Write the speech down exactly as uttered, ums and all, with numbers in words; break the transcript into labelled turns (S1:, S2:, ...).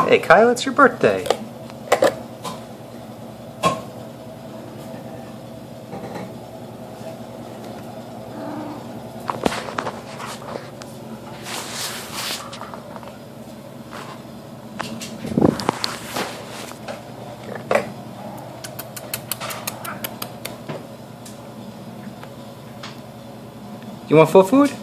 S1: Hey Kyle, it's your birthday. You want full food?